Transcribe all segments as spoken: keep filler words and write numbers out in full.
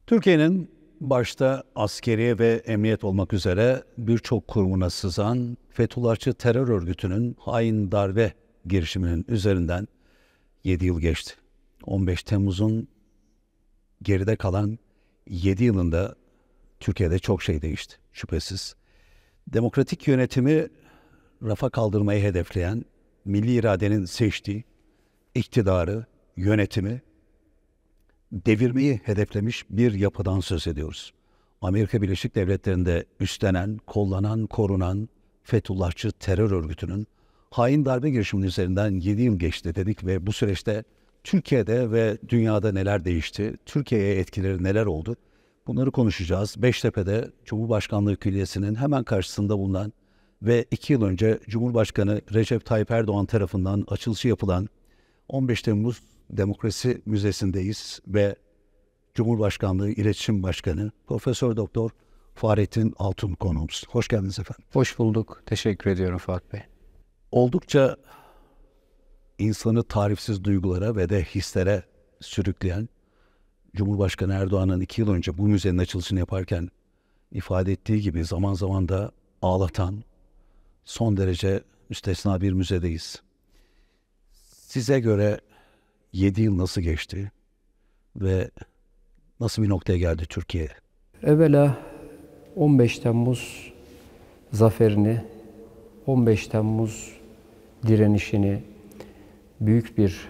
Türkiye'nin başta askeriye ve emniyet olmak üzere birçok kurumuna sızan Fethullahçı terör örgütünün hain darbe girişiminin üzerinden yedi yıl geçti. on beş Temmuz'un geride kalan yedi yılında Türkiye'de çok şey değişti şüphesiz. Demokratik yönetimi rafa kaldırmayı hedefleyen, milli iradenin seçtiği iktidarı, yönetimi devirmeyi hedeflemiş bir yapıdan söz ediyoruz. Amerika Birleşik Devletleri'nde üstlenen, kollanan, korunan Fethullahçı terör örgütünün hain darbe girişiminin üzerinden yedi yıl geçti dedik ve bu süreçte Türkiye'de ve dünyada neler değişti, Türkiye'ye etkileri neler oldu? Bunları konuşacağız. Beştepe'de Cumhurbaşkanlığı Külliyesi'nin hemen karşısında bulunan ve iki yıl önce Cumhurbaşkanı Recep Tayyip Erdoğan tarafından açılışı yapılan on beş Temmuz Demokrasi Müzesi'ndeyiz ve Cumhurbaşkanlığı İletişim Başkanı Profesör Doktor Fahrettin Altun konuğumuz. Hoş geldiniz efendim. Hoş bulduk. Teşekkür ediyorum Fuat Bey. Oldukça insanı tarifsiz duygulara ve de hislere sürükleyen Cumhurbaşkanı Erdoğan'ın iki yıl önce bu müzenin açılışını yaparken ifade ettiği gibi zaman zaman da ağlatan son derece müstesna bir müzedeyiz. Size göre yedi yıl nasıl geçti ve nasıl bir noktaya geldi Türkiye? Evvela on beş Temmuz zaferini, on beş Temmuz direnişini büyük bir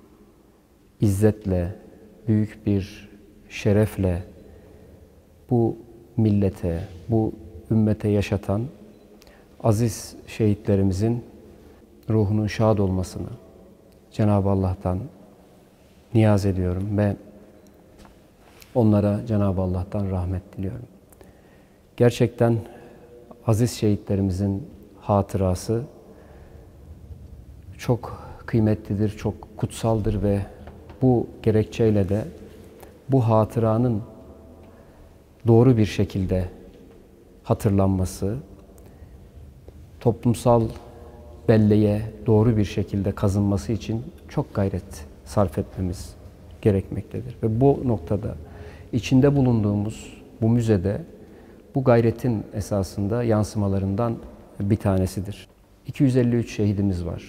izzetle, büyük bir şerefle bu millete, bu ümmete yaşatan aziz şehitlerimizin ruhunun şad olmasını Cenab-ı Allah'tan niyaz ediyorum ve onlara Cenab-ı Allah'tan rahmet diliyorum. Gerçekten aziz şehitlerimizin hatırası çok kıymetlidir, çok kutsaldır ve bu gerekçeyle de bu hatıranın doğru bir şekilde hatırlanması, toplumsal belleğe doğru bir şekilde kazınması için çok gayret sarf etmemiz gerekmektedir. Ve bu noktada içinde bulunduğumuz bu müzede bu gayretin esasında yansımalarından bir tanesidir. iki yüz elli üç şehidimiz var.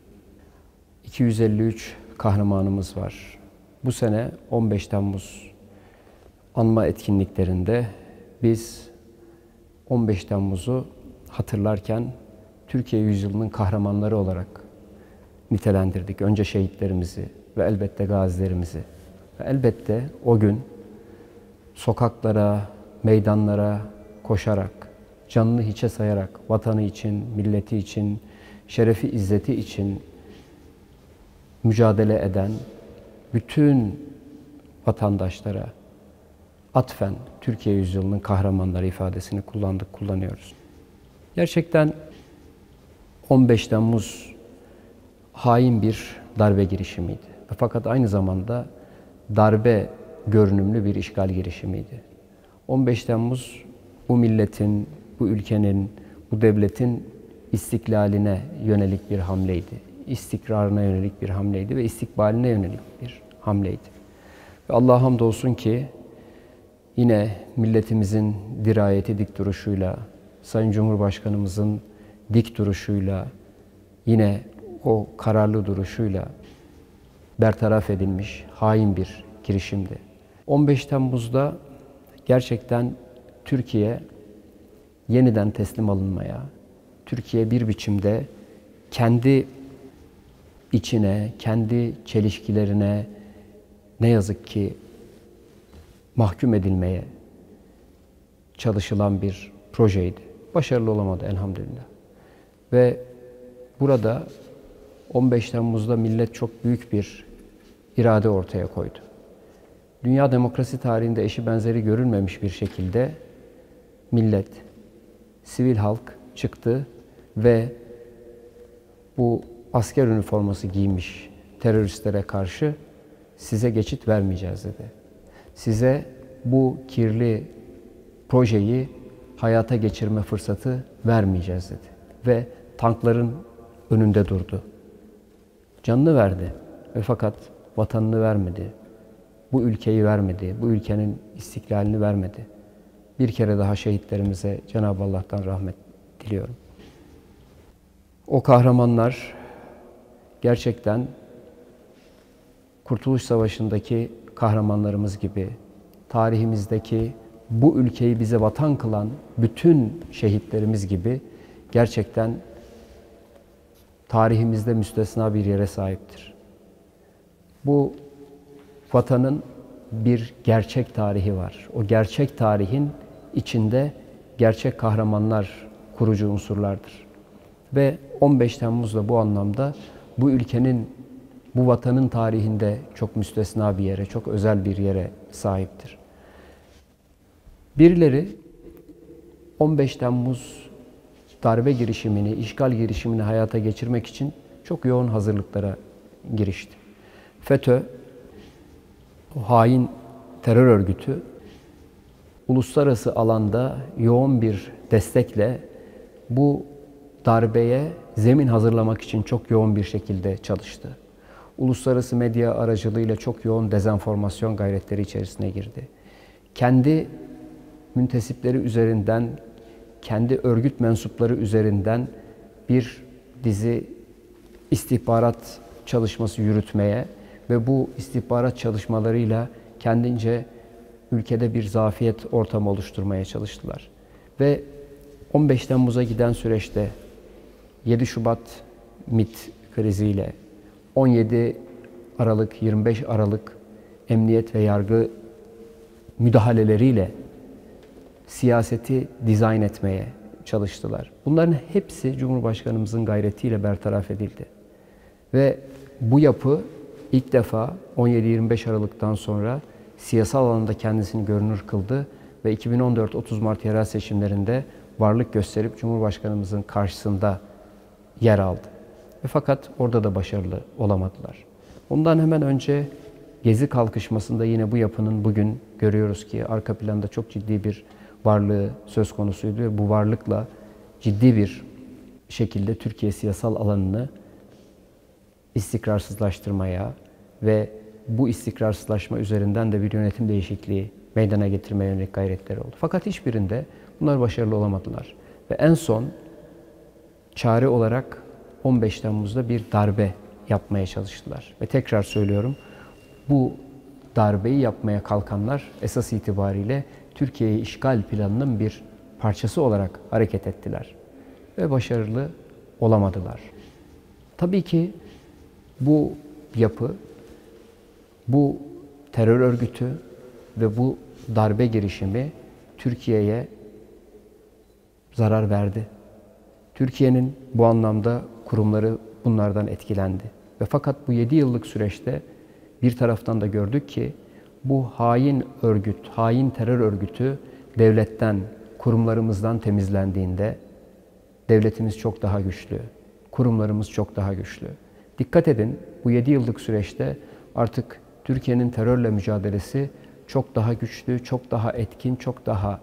iki yüz elli üç kahramanımız var. Bu sene on beş Temmuz anma etkinliklerinde biz on beş Temmuz'u hatırlarken Türkiye yüzyılının kahramanları olarak nitelendirdik. Önce şehitlerimizi ve elbette gazilerimizi. Ve elbette o gün sokaklara, meydanlara koşarak, canını hiçe sayarak, vatanı için, milleti için, şerefi, izzeti için mücadele eden bütün vatandaşlara atfen Türkiye yüzyılının kahramanları ifadesini kullandık, kullanıyoruz. Gerçekten on beş Temmuz hain bir darbe girişimiydi. Fakat aynı zamanda darbe görünümlü bir işgal girişimiydi. on beş Temmuz bu milletin, bu ülkenin, bu devletin istiklaline yönelik bir hamleydi. İstikrarına yönelik bir hamleydi ve istikbaline yönelik bir hamleydi. Ve Allah'a hamdolsun ki yine milletimizin dirayeti, dik duruşuyla, Sayın Cumhurbaşkanımızın dik duruşuyla, yine o kararlı duruşuyla bertaraf edilmiş hain bir girişimdi. on beş Temmuz'da gerçekten Türkiye yeniden teslim alınmaya, Türkiye bir biçimde kendi içine, kendi çelişkilerine ne yazık ki mahkum edilmeye çalışılan bir projeydi. Başarılı olamadı elhamdülillah. Ve burada on beş Temmuz'da millet çok büyük bir irade ortaya koydu. Dünya demokrasi tarihinde eşi benzeri görülmemiş bir şekilde millet, sivil halk çıktı ve bu asker üniforması giymiş teröristlere karşı size geçit vermeyeceğiz dedi. Size bu kirli projeyi hayata geçirme fırsatı vermeyeceğiz dedi. Ve tankların önünde durdu. Canını verdi ve fakat vatanını vermedi. bu ülkeyi vermedi, bu ülkenin istiklalini vermedi. Bir kere daha şehitlerimize Cenab-ı Allah'tan rahmet diliyorum. O kahramanlar gerçekten Kurtuluş Savaşı'ndaki kahramanlarımız gibi, tarihimizdeki bu ülkeyi bize vatan kılan bütün şehitlerimiz gibi gerçekten tarihimizde müstesna bir yere sahiptir. Bu vatanın bir gerçek tarihi var. O gerçek tarihin içinde gerçek kahramanlar kurucu unsurlardır. Ve on beş Temmuz da bu anlamda bu ülkenin, bu vatanın tarihinde çok müstesna bir yere, çok özel bir yere sahiptir. Birileri on beş Temmuz darbe girişimini, işgal girişimini hayata geçirmek için çok yoğun hazırlıklara girişti. FETÖ, o hain terör örgütü, uluslararası alanda yoğun bir destekle bu darbeye zemin hazırlamak için çok yoğun bir şekilde çalıştı. Uluslararası medya aracılığıyla çok yoğun dezenformasyon gayretleri içerisine girdi. Kendi müntesipleri üzerinden, kendi örgüt mensupları üzerinden bir dizi istihbarat çalışması yürütmeye ve bu istihbarat çalışmalarıyla kendince ülkede bir zafiyet ortamı oluşturmaya çalıştılar. Ve on beş Temmuz'a giden süreçte yedi Şubat MİT kriziyle, on yedi Aralık, yirmi beş Aralık emniyet ve yargı müdahaleleriyle siyaseti dizayn etmeye çalıştılar. Bunların hepsi Cumhurbaşkanımızın gayretiyle bertaraf edildi. Ve bu yapı ilk defa on yedi yirmi beş Aralık'tan sonra siyasal alanda kendisini görünür kıldı ve iki bin on dört otuz Mart yerel seçimlerinde varlık gösterip Cumhurbaşkanımızın karşısında yer aldı. Ve fakat orada da başarılı olamadılar. Ondan hemen önce Gezi kalkışmasında yine bu yapının bugün görüyoruz ki arka planda çok ciddi bir varlığı söz konusuydu ve bu varlıkla ciddi bir şekilde Türkiye siyasal alanını istikrarsızlaştırmaya ve bu istikrarsızlaşma üzerinden de bir yönetim değişikliği meydana getirmeye yönelik gayretleri oldu. Fakat hiçbirinde bunlar başarılı olamadılar. Ve en son çare olarak on beş Temmuz'da bir darbe yapmaya çalıştılar. Ve tekrar söylüyorum, bu darbeyi yapmaya kalkanlar esas itibariyle Türkiye'yi işgal planının bir parçası olarak hareket ettiler. Ve başarılı olamadılar. Tabii ki bu yapı, bu terör örgütü ve bu darbe girişimi Türkiye'ye zarar verdi. Türkiye'nin bu anlamda kurumları bunlardan etkilendi. Ve fakat bu yedi yıllık süreçte bir taraftan da gördük ki bu hain örgüt, hain terör örgütü devletten, kurumlarımızdan temizlendiğinde devletimiz çok daha güçlü, kurumlarımız çok daha güçlü. Dikkat edin, bu yedi yıllık süreçte artık Türkiye'nin terörle mücadelesi çok daha güçlü, çok daha etkin, çok daha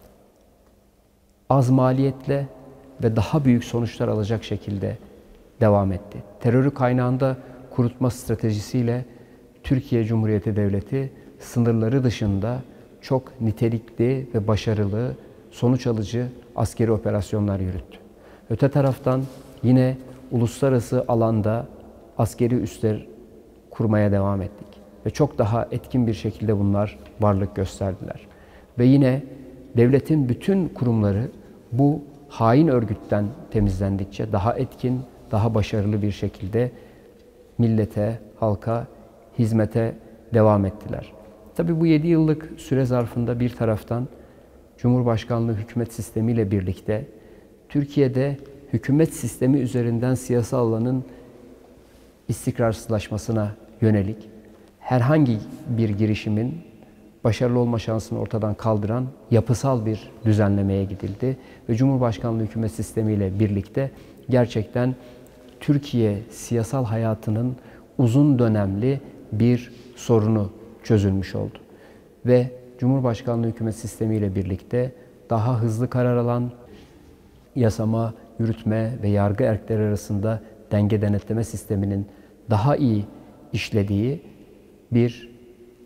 az maliyetle ve daha büyük sonuçlar alacak şekilde devam etti. Terörü kaynağında kurutma stratejisiyle Türkiye Cumhuriyeti Devleti sınırları dışında çok nitelikli ve başarılı, sonuç alıcı askeri operasyonlar yürüttü. Öte taraftan yine uluslararası alanda askeri üsler kurmaya devam ettik. Ve çok daha etkin bir şekilde bunlar varlık gösterdiler. Ve yine devletin bütün kurumları bu hain örgütten temizlendikçe daha etkin, daha başarılı bir şekilde millete, halka hizmete devam ettiler. Tabii bu yedi yıllık süre zarfında bir taraftan Cumhurbaşkanlığı hükümet sistemiyle birlikte Türkiye'de hükümet sistemi üzerinden siyasal alanın istikrarsızlaşmasına yönelik herhangi bir girişimin başarılı olma şansını ortadan kaldıran yapısal bir düzenlemeye gidildi. Ve Cumhurbaşkanlığı hükümet sistemiyle birlikte gerçekten Türkiye siyasal hayatının uzun dönemli bir sorunu çözülmüş oldu. Ve Cumhurbaşkanlığı hükümet sistemiyle birlikte daha hızlı karar alan, yasama, yürütme ve yargı erkleri arasında denge denetleme sisteminin daha iyi işlediği bir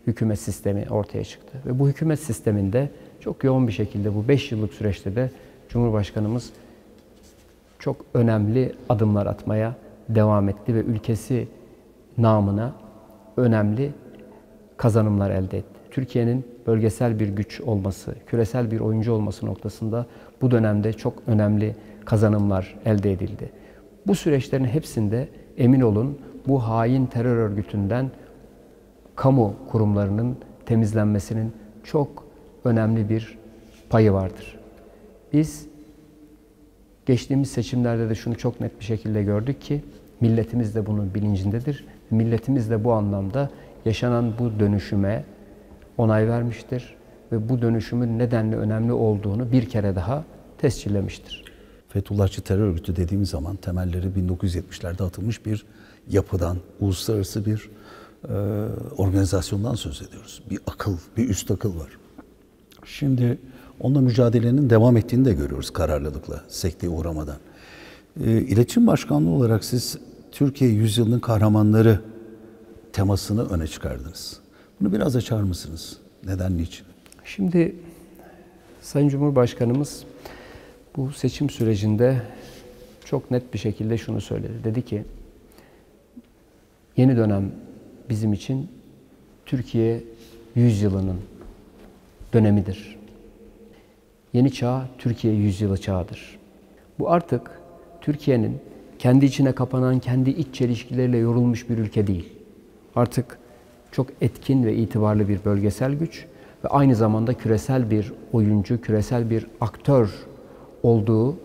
hükümet sistemi ortaya çıktı. Ve bu hükümet sisteminde çok yoğun bir şekilde bu beş yıllık süreçte de Cumhurbaşkanımız çok önemli adımlar atmaya devam etti ve ülkesi namına önemli kazanımlar elde etti. Türkiye'nin bölgesel bir güç olması, küresel bir oyuncu olması noktasında bu dönemde çok önemli kazanımlar elde edildi. Bu süreçlerin hepsinde emin olun bu hain terör örgütünden kamu kurumlarının temizlenmesinin çok önemli bir payı vardır. Biz geçtiğimiz seçimlerde de şunu çok net bir şekilde gördük ki milletimiz de bunun bilincindedir. Milletimiz de bu anlamda yaşanan bu dönüşüme onay vermiştir ve bu dönüşümün nedenli önemli olduğunu bir kere daha tescillemiştir. Fethullahçı terör örgütü dediğimiz zaman temelleri bin dokuz yüz yetmişlerde atılmış bir yapıdan, uluslararası bir e, organizasyondan söz ediyoruz. Bir akıl, bir üst akıl var. Şimdi onunla mücadelenin devam ettiğini de görüyoruz kararlılıkla, sekteye uğramadan. E, İletişim Başkanlığı olarak siz Türkiye Yüzyılının Kahramanları temasını öne çıkardınız. Bunu biraz açar mısınız? Neden, niçin? Şimdi Sayın Cumhurbaşkanımız bu seçim sürecinde çok net bir şekilde şunu söyledi. Dedi ki, yeni dönem bizim için Türkiye yüzyılının dönemidir. Yeni çağ Türkiye yüzyılı çağıdır. Bu artık Türkiye'nin kendi içine kapanan, kendi iç çelişkileriyle yorulmuş bir ülke değil. Artık çok etkin ve itibarlı bir bölgesel güç ve aynı zamanda küresel bir oyuncu, küresel bir aktör olduğu,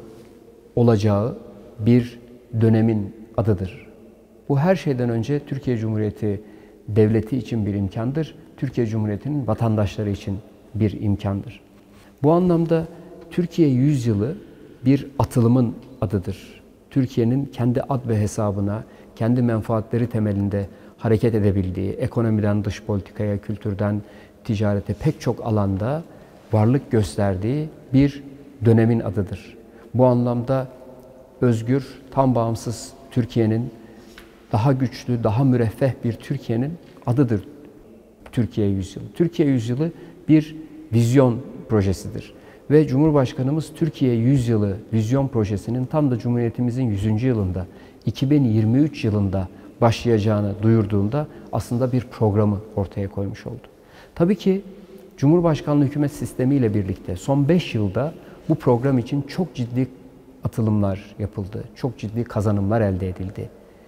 olacağı bir dönemin adıdır. Bu her şeyden önce Türkiye Cumhuriyeti devleti için bir imkandır. Türkiye Cumhuriyeti'nin vatandaşları için bir imkandır. Bu anlamda Türkiye yüzyılı bir atılımın adıdır. Türkiye'nin kendi ad ve hesabına, kendi menfaatleri temelinde hareket edebildiği, ekonomiden dış politikaya, kültürden ticarete pek çok alanda varlık gösterdiği bir dönemin adıdır. Bu anlamda özgür, tam bağımsız Türkiye'nin, daha güçlü, daha müreffeh bir Türkiye'nin adıdır Türkiye Yüzyılı. Türkiye Yüzyılı bir vizyon projesidir. Ve Cumhurbaşkanımız Türkiye Yüzyılı vizyon projesinin tam da Cumhuriyetimizin yüzüncü yılında, iki bin yirmi üç yılında başlayacağını duyurduğunda aslında bir programı ortaya koymuş oldu. Tabii ki Cumhurbaşkanlığı hükümet sistemiyle birlikte son beş yılda bu program için çok ciddi atılımlar yapıldı. Çok ciddi kazanımlar elde edildi.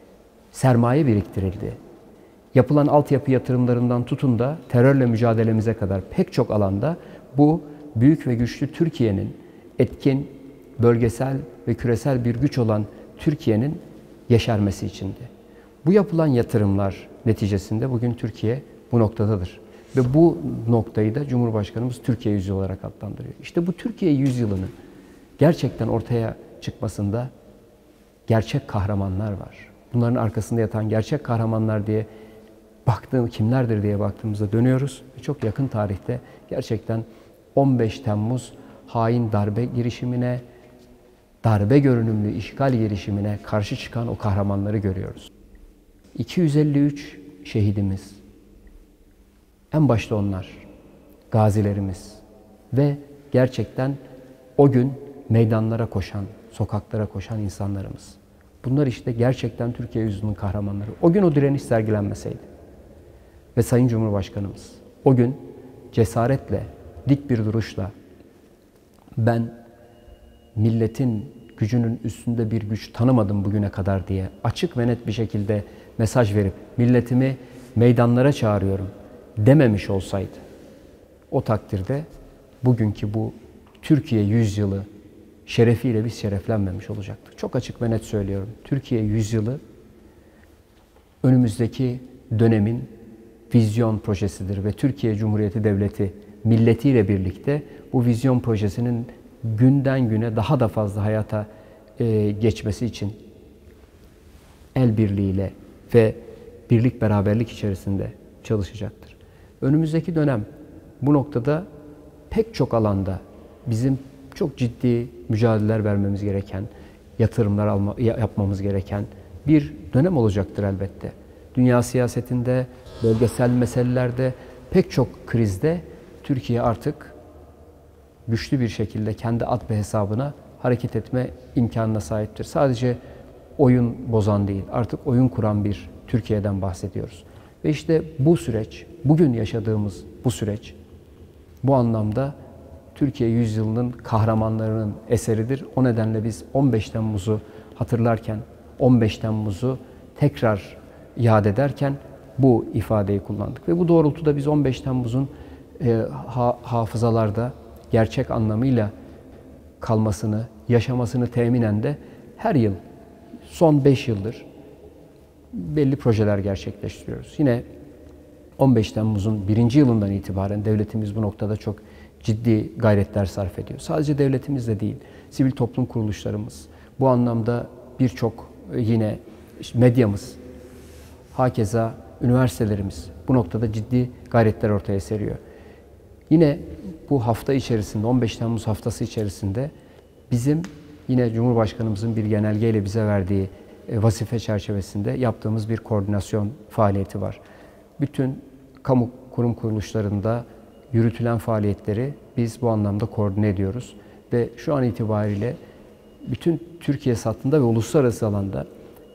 Sermaye biriktirildi. Yapılan altyapı yatırımlarından tutun da terörle mücadelemize kadar pek çok alanda bu büyük ve güçlü Türkiye'nin, etkin, bölgesel ve küresel bir güç olan Türkiye'nin yeşermesi içindi. Bu yapılan yatırımlar neticesinde bugün Türkiye bu noktadadır. Ve bu noktayı da Cumhurbaşkanımız Türkiye Yüzyılı olarak adlandırıyor. İşte bu Türkiye Yüzyılı'nın gerçekten ortaya çıkmasında gerçek kahramanlar var. Bunların arkasında yatan gerçek kahramanlar diye baktığım kimlerdir diye baktığımızda dönüyoruz. Çok yakın tarihte gerçekten on beş Temmuz hain darbe girişimine, darbe görünümlü işgal girişimine karşı çıkan o kahramanları görüyoruz. iki yüz elli üç şehidimiz, en başta onlar, gazilerimiz ve gerçekten o gün meydanlara koşan, sokaklara koşan insanlarımız. Bunlar işte gerçekten Türkiye yüzyılının kahramanları. O gün o direniş sergilenmeseydi ve Sayın Cumhurbaşkanımız o gün cesaretle, dik bir duruşla ben milletin gücünün üstünde bir güç tanımadım bugüne kadar diye açık ve net bir şekilde mesaj verip milletimi meydanlara çağırıyorum dememiş olsaydı, o takdirde bugünkü bu Türkiye yüzyılı şerefiyle biz şereflenmemiş olacaktık. Çok açık ve net söylüyorum. Türkiye yüzyılı önümüzdeki dönemin vizyon projesidir ve Türkiye Cumhuriyeti Devleti milletiyle birlikte bu vizyon projesinin günden güne daha da fazla hayata e, geçmesi için el birliğiyle ve birlik beraberlik içerisinde çalışacaktır. Önümüzdeki dönem bu noktada pek çok alanda bizim çok ciddi mücadeleler vermemiz gereken, yatırımlar alma, yapmamız gereken bir dönem olacaktır elbette. Dünya siyasetinde, bölgesel meselelerde pek çok krizde Türkiye artık güçlü bir şekilde kendi ad ve hesabına hareket etme imkanına sahiptir. Sadece oyun bozan değil, artık oyun kuran bir Türkiye'den bahsediyoruz. Ve işte bu süreç, bugün yaşadığımız bu süreç, bu anlamda Türkiye yüzyılının kahramanlarının eseridir. O nedenle biz on beş Temmuz'u hatırlarken, on beş Temmuz'u tekrar yad ederken bu ifadeyi kullandık. Ve bu doğrultuda biz on beş Temmuz'un e, ha, hafızalarda gerçek anlamıyla kalmasını, yaşamasını teminen de her yıl, son beş yıldır belli projeler gerçekleştiriyoruz. Yine on beş Temmuz'un birinci yılından itibaren devletimiz bu noktada çok ciddi gayretler sarf ediyor. Sadece devletimiz de değil, sivil toplum kuruluşlarımız, bu anlamda birçok yine medyamız, hakeza üniversitelerimiz bu noktada ciddi gayretler ortaya seriyor. Yine bu hafta içerisinde, on beş Temmuz haftası içerisinde bizim yine Cumhurbaşkanımızın bir genelgeyle bize verdiği vazife çerçevesinde yaptığımız bir koordinasyon faaliyeti var. Bütün kamu kurum kuruluşlarında yürütülen faaliyetleri biz bu anlamda koordine ediyoruz. Ve şu an itibariyle bütün Türkiye sattığında ve uluslararası alanda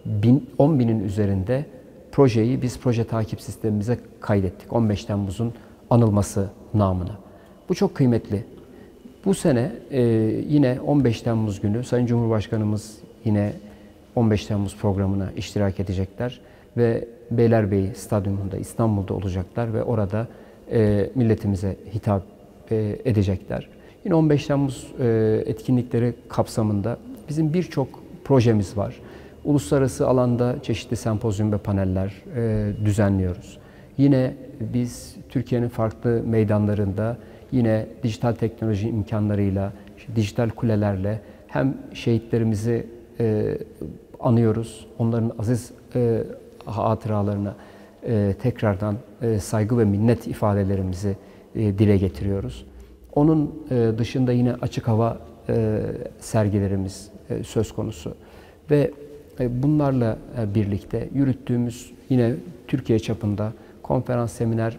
on binin üzerinde projeyi biz proje takip sistemimize kaydettik. on beş Temmuz'un anılması namına. Bu çok kıymetli. Bu sene e, yine on beş Temmuz günü Sayın Cumhurbaşkanımız yine on beş Temmuz programına iştirak edecekler ve Beylerbeyi Stadyumunda İstanbul'da olacaklar ve orada e, milletimize hitap e, edecekler. Yine on beş Temmuz e, etkinlikleri kapsamında bizim birçok projemiz var. Uluslararası alanda çeşitli sempozyum ve paneller e, düzenliyoruz. Yine biz Türkiye'nin farklı meydanlarında yine dijital teknoloji imkanlarıyla, işte dijital kulelerle hem şehitlerimizi e, anıyoruz, onların aziz e, hatıralarına e, tekrardan e, saygı ve minnet ifadelerimizi e, dile getiriyoruz. Onun e, dışında yine açık hava e, sergilerimiz e, söz konusu ve e, bunlarla e, birlikte yürüttüğümüz yine Türkiye çapında konferans, seminer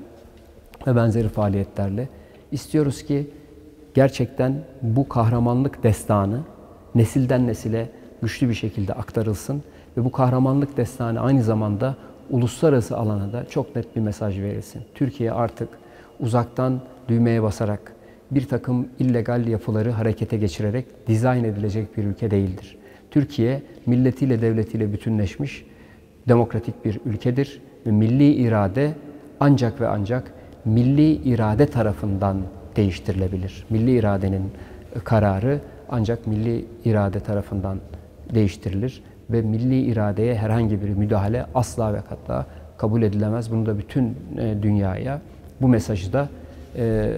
ve benzeri faaliyetlerle istiyoruz ki gerçekten bu kahramanlık destanı nesilden nesile güçlü bir şekilde aktarılsın ve bu kahramanlık destanı aynı zamanda uluslararası alana da çok net bir mesaj verilsin. Türkiye artık uzaktan düğmeye basarak bir takım illegal yapıları harekete geçirerek dizayn edilecek bir ülke değildir. Türkiye milletiyle devletiyle bütünleşmiş demokratik bir ülkedir ve milli irade ancak ve ancak milli irade tarafından değiştirilebilir. Milli iradenin kararı ancak milli irade tarafından değiştirilir ve milli iradeye herhangi bir müdahale asla ve kata kabul edilemez. Bunu da bütün dünyaya bu mesajı da e,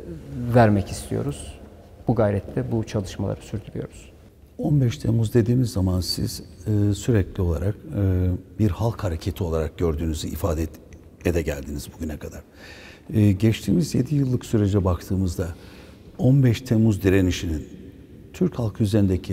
vermek istiyoruz. Bu gayrette bu çalışmaları sürdürüyoruz. on beş Temmuz dediğimiz zaman siz e, sürekli olarak e, bir halk hareketi olarak gördüğünüzü ifade et, ede geldiniz bugüne kadar. E, geçtiğimiz yedi yıllık sürece baktığımızda on beş Temmuz direnişinin Türk halkı üzerindeki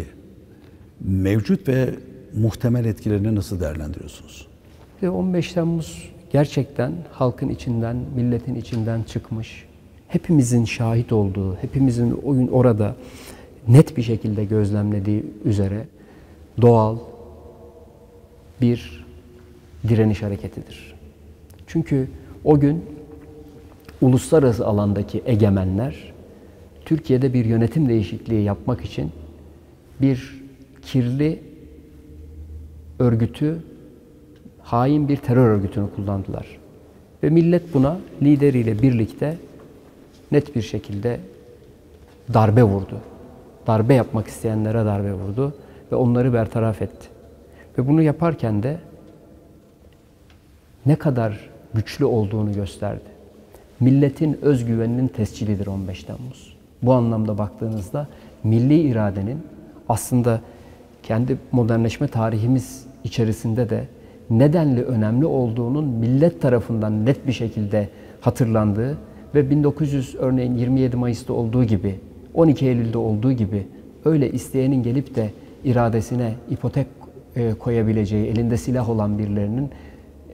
mevcut ve muhtemel etkilerini nasıl değerlendiriyorsunuz? on beş Temmuz gerçekten halkın içinden, milletin içinden çıkmış, hepimizin şahit olduğu, hepimizin o gün orada net bir şekilde gözlemlediği üzere doğal bir direniş hareketidir. Çünkü o gün uluslararası alandaki egemenler Türkiye'de bir yönetim değişikliği yapmak için bir kirli örgütü, hain bir terör örgütünü kullandılar. Ve millet buna lideriyle birlikte net bir şekilde darbe vurdu. Darbe yapmak isteyenlere darbe vurdu ve onları bertaraf etti. Ve bunu yaparken de ne kadar güçlü olduğunu gösterdi. Milletin özgüveninin tescilidir on beş Temmuz. Bu anlamda baktığınızda milli iradenin aslında kendi modernleşme tarihimiz içerisinde de nedenli önemli olduğunun millet tarafından net bir şekilde hatırlandığı ve bin dokuz yüz örneğin yirmi yedi Mayıs'ta olduğu gibi, on iki Eylül'de olduğu gibi öyle isteyenin gelip de iradesine ipotek koyabileceği, elinde silah olan birilerinin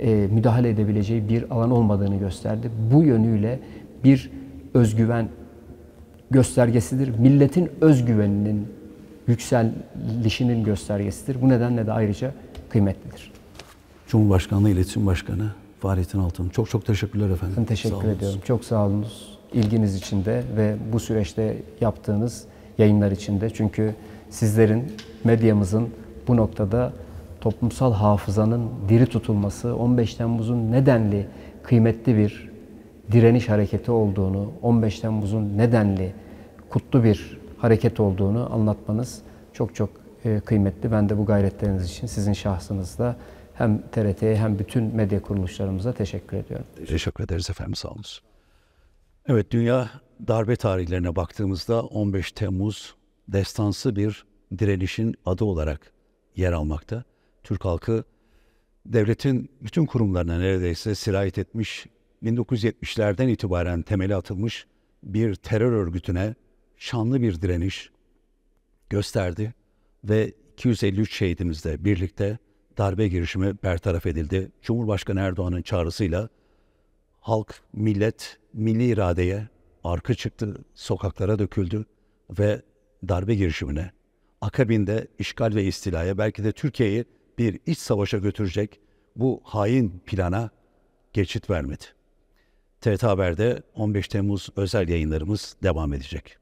e, müdahale edebileceği bir alan olmadığını gösterdi. Bu yönüyle bir özgüven göstergesidir. Milletin özgüveninin yükselişinin göstergesidir. Bu nedenle de ayrıca kıymetlidir. Cumhurbaşkanlığı İletişim Başkanı Fahrettin Altun. Çok çok teşekkürler efendim. Ben teşekkür ediyorum. Çok sağ olunuz. İlginiz için de ve bu süreçte yaptığınız yayınlar için de. Çünkü sizlerin, medyamızın bu noktada toplumsal hafızanın diri tutulması, on beş Temmuz'un nedenli kıymetli bir direniş hareketi olduğunu, on beş Temmuz'un nedenli kutlu bir hareket olduğunu anlatmanız çok çok kıymetli. Ben de bu gayretleriniz için sizin şahsınızda hem T R T'ye hem bütün medya kuruluşlarımıza teşekkür ediyorum. Teşekkür ederiz efendim, sağ olun. Evet, dünya darbe tarihlerine baktığımızda on beş Temmuz destansı bir direnişin adı olarak yer almakta. Türk halkı devletin bütün kurumlarına neredeyse sirayet etmiş, bin dokuz yüz yetmişlerden itibaren temeli atılmış bir terör örgütüne şanlı bir direniş gösterdi ve iki yüz elli üç şehidimizle birlikte darbe girişimi bertaraf edildi. Cumhurbaşkanı Erdoğan'ın çağrısıyla halk, millet, milli iradeye arka çıktı, sokaklara döküldü ve darbe girişimine, akabinde işgal ve istilaya, belki de Türkiye'yi bir iç savaşa götürecek bu hain plana geçit vermedi. T R T Haber'de on beş Temmuz özel yayınlarımız devam edecek.